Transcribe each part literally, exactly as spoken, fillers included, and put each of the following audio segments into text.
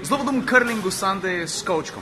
Zelo podoben curlingu Sunday s kovčkom.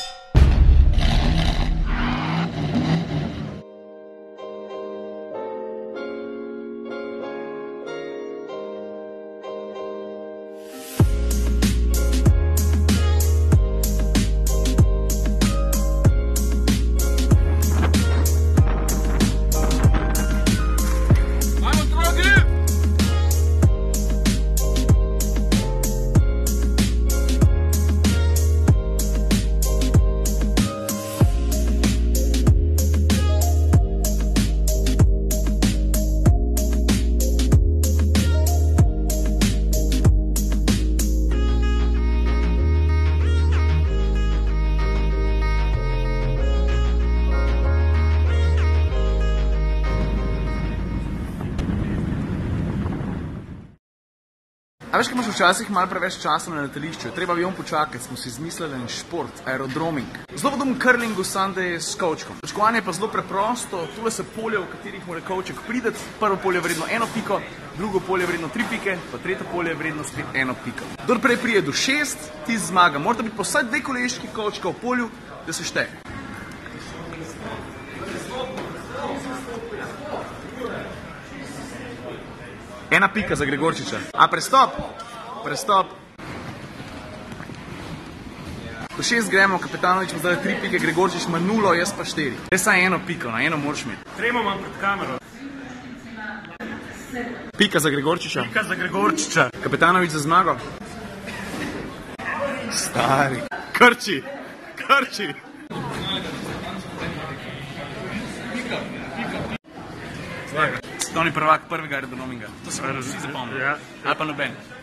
A veš, kaj imaš včasih malo preveč časa na letališču? Treba avion počakati, smo si izmislili en šport, aerodroming. Zelo podoben curlingu Sunday s kovčkom. Točkovanje je pa zelo preprosto, tule se polje, v katerih mora kovček prideti. Prvo polje je vredno eno piko, drugo polje je vredno tri pike, pa tretje polje je vredno spet eno piko. Kdor prej prije do šest, ti zmaga. Morata biti pa vsaj dve koleški kovčka v polju, da se šteje. Ena pika za Gregorčiča. A prestop? Prestop. Do šest gremo, Kapetanovič ima zdaj tri pike, Gregorčič ima nulo, jaz pa štiri. Res saj eno piko, na eno moraš imeti. Tremo imam pred kamero. Pika za Gregorčiča. Pika za Gregorčiča. Kapetanovič za zmago. Stari. Krči. Krči. Svetovni prvak prvega aerodrominga. To se vsi zapomnijo. Ali pa noben.